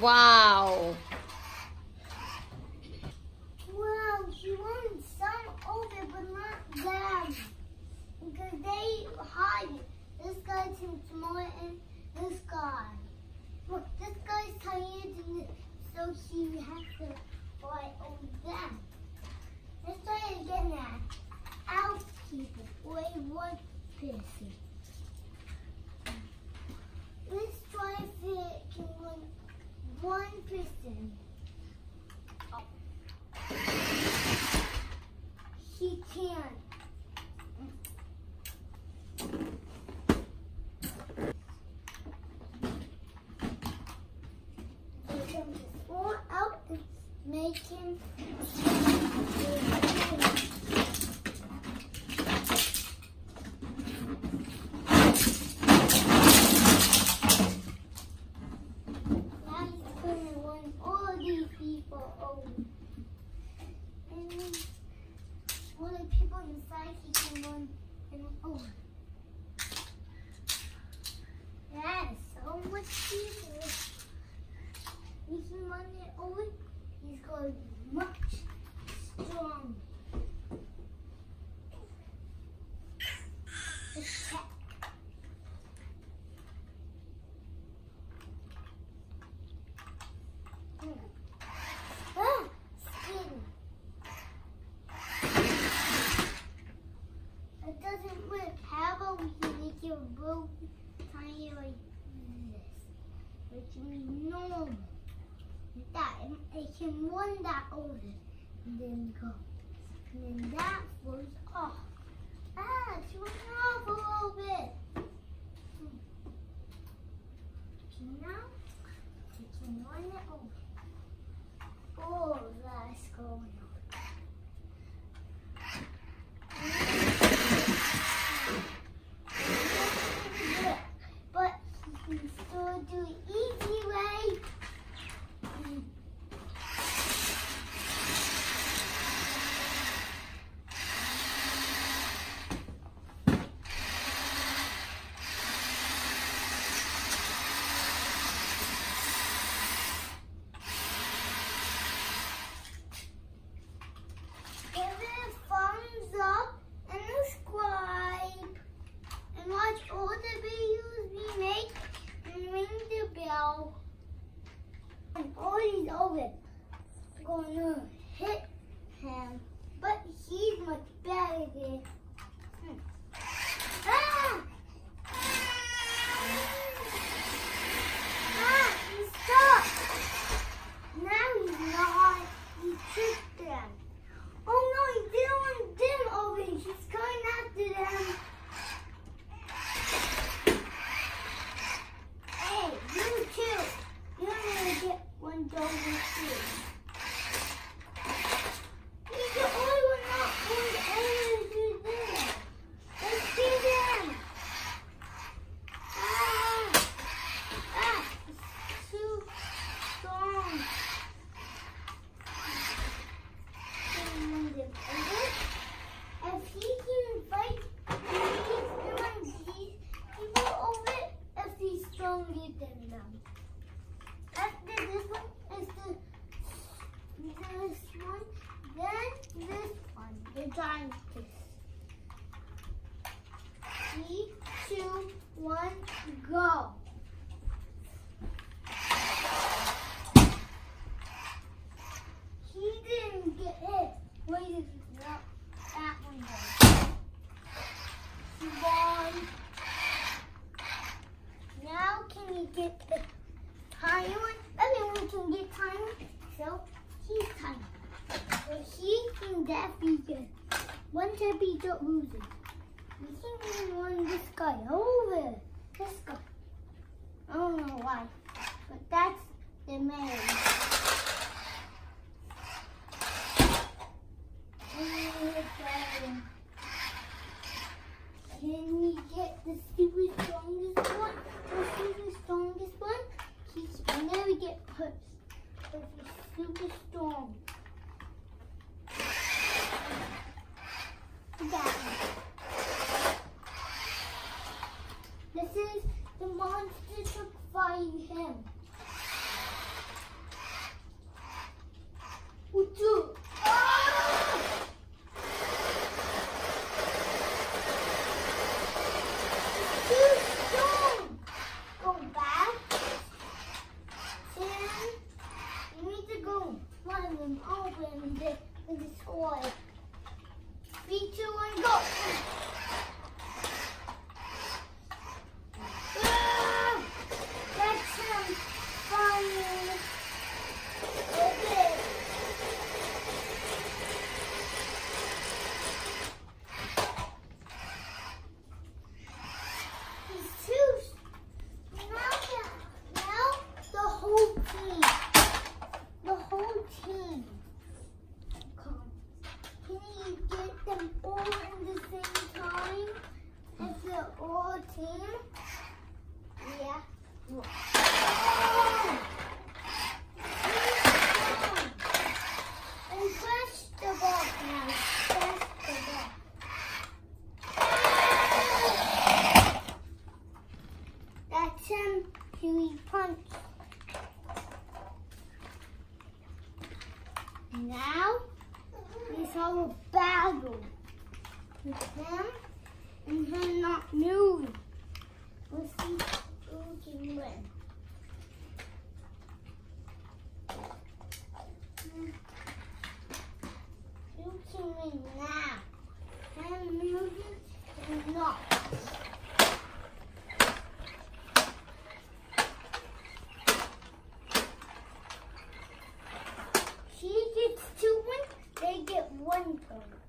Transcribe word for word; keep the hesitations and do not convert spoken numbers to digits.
Wow. Wow, he won some over, but not them. Because they hide it. This guy seems smaller and this guy. Look, this guy's tinier than this, so he has to fight over them. Let's try it again now. Out people, or a one person. Let's try if it can win one person. He can. Or out and make him now he's gonna win all these people over. And all the people inside he can win them over. That is so much easier. If he won it over, he's going to be much stronger. Let's check. Ah, skin. It doesn't work. How about we can make it real tiny like this, which means normal. That and I can run that over and then go. And then that flows off. Ah, it's running off a little bit. Hmm. Okay, now we can run it over. Oh, that's going on. But you can still do it easy way. Give it a thumbs up and subscribe. And watch all the videos we make and ring the bell. And all he's over gonna hit him, but he's much better than him. Ah! Ah! He's stuck. Now he's not. He tricked them. Oh no, he didn't want them over. He's going after them. Hey, you too. You're gonna get one dog too. He's the only one not going to do this. Let's get him. Ah! Ah! It's too strong. If he can fight, he can run these people over if he's stronger than them. After this one is the this one, then this one, the giant kiss. Three, two, one, go. He didn't get hit. Wait, that, that one goes. One. Now can you get the tiny one? Everyone can get tiny, so he's tiny. So he can definitely get one to be the loser. We can even run this guy over. This guy. I don't know why, but that's the man. Can we get the super strongest one? The super strongest one? He's never get pushed. But he's super strong. That one. This is the monster truck fighting him. team. Yeah. Oh. And press the ball now. Press the ball. That's him. He punched. Now we have a battle with him and him not moving. We'll see who can win. Who can win now? Him moving and not. She gets two wins, they get one point.